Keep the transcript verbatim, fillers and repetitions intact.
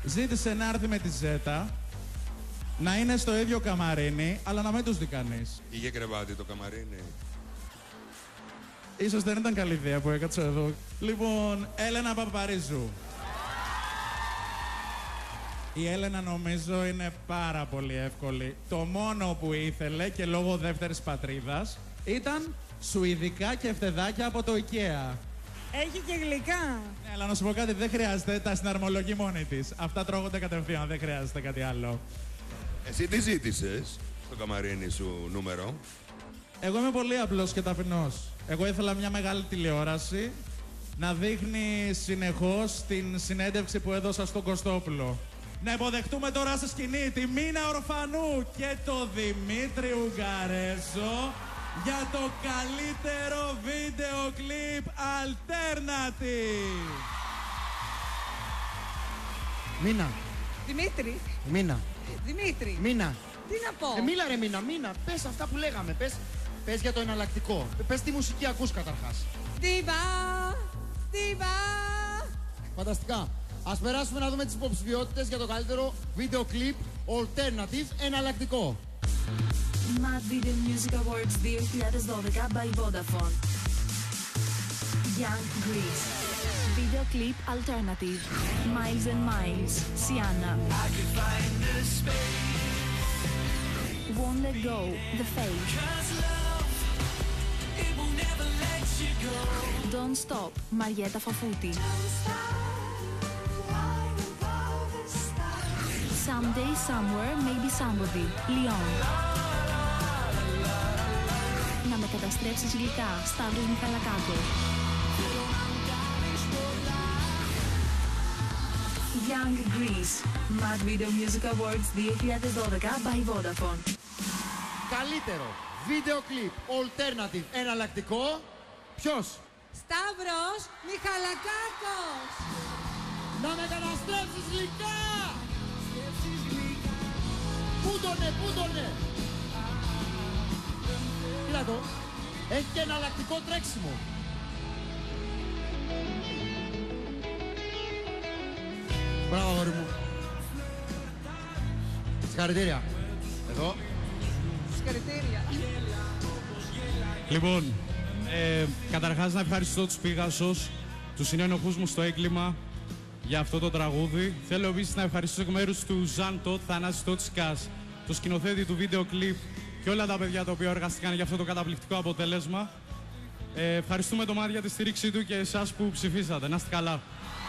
Ζήτησε να έρθει με τη Ζέτα, να είναι στο ίδιο καμαρίνι, αλλά να μην τους δει κανείς. Είχε κρεβάτι το καμαρίνι. Ίσως δεν ήταν καλή ιδέα που έκατσα εδώ. Λοιπόν, Έλενα Παπαρίζου. Η Έλενα νομίζω είναι πάρα πολύ εύκολη. Το μόνο που ήθελε και λόγω δεύτερης πατρίδας ήταν σουηδικά κεφτεδάκια από το IKEA. Έχει και γλυκά. Ναι, αλλά να σου πω κάτι, δεν χρειάζεται, τα συναρμολογεί μόνη της. Αυτά τρώγονται κατευθείαν, δεν χρειάζεται κάτι άλλο. Εσύ τι ζήτησες στο καμαρίνι σου νούμερο? Εγώ είμαι πολύ απλός και ταπεινός. Εγώ ήθελα μια μεγάλη τηλεόραση να δείχνει συνεχώς την συνέντευξη που έδωσα στον Κωστόπουλο. Να υποδεχτούμε τώρα σε σκηνή τη Μίνα Ορφανού και το Δημήτρη Ουγγαρέζο για το καλύτερο βίντεο κλιπ alternative. Μίνα. Δημήτρη. Μίνα. Δημήτρη. Μίνα. Τι να πω. Ε, μίλα ρε Μίνα, Μίνα. Πες αυτά που λέγαμε. Πες, πες για το εναλλακτικό. Πες τι μουσική ακούς καταρχάς. Δίβα. Δίβα. Φανταστικά. Ας περάσουμε να δούμε τις υποψηφιότητες για το καλύτερο βίντεο κλιπ alternative εναλλακτικό. Mad Video Music Awards δύο χιλιάδες δώδεκα by Vodafone. Young Greece. Video Clip Alternative. Miles and Miles. Sienna. Won't Let Go. The Fake. Don't Stop. Μαριέτα Φαφούτη. Someday, Somewhere, Maybe Somebody. Leon. Να με καταστρέψεις γλυκά. Σταύρος Μιχαλακάκο. Young Greece. Mad Video Music Awards δύο χιλιάδες δώδεκα by Vodafone. Καλύτερο βίντεο κλιπ alternative εναλλακτικό. Ποιος? Σταύρος Μιχαλακάκος. Να με καταστρέψεις γλυκά. Πού τονε, πού τονε. Κοίτα το. Έχει και εναλλακτικό τρέξιμο. Μπράβο αγόρι μου. Συγχαρητήρια. Εδώ. Συγχαρητήρια. Λοιπόν, ε, καταρχάς να ευχαριστώ τους Πίγασος, τους συνενοχούς μου στο έγκλημα για αυτό το τραγούδι. Θέλω επίσης να ευχαριστήσω εκ μέρους του Ζαν Τότ, Θανάση Τότσικας, το σκηνοθέτη του βίντεο κλιπ και όλα τα παιδιά τα οποία εργαστήκαν για αυτό το καταπληκτικό αποτέλεσμα. Ε, ευχαριστούμε τον Μάρια για τη στήριξή του και εσάς που ψηφίσατε. Να είστε καλά.